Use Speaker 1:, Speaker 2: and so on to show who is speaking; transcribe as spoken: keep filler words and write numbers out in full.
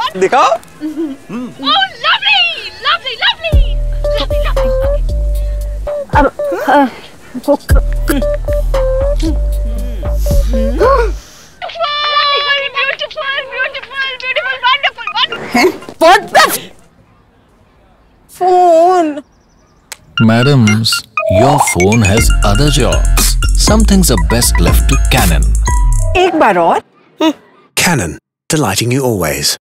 Speaker 1: दिखाओ।
Speaker 2: Oh, lovely, lovely, lovely, lovely, lovely.
Speaker 3: अब
Speaker 2: Beautiful, beautiful, beautiful, beautiful, wonderful, wonderful.
Speaker 3: what the phone?
Speaker 4: Madams, your phone has other jobs. Some things are best left to Canon.
Speaker 3: एक बार और
Speaker 5: Canon, delighting you always.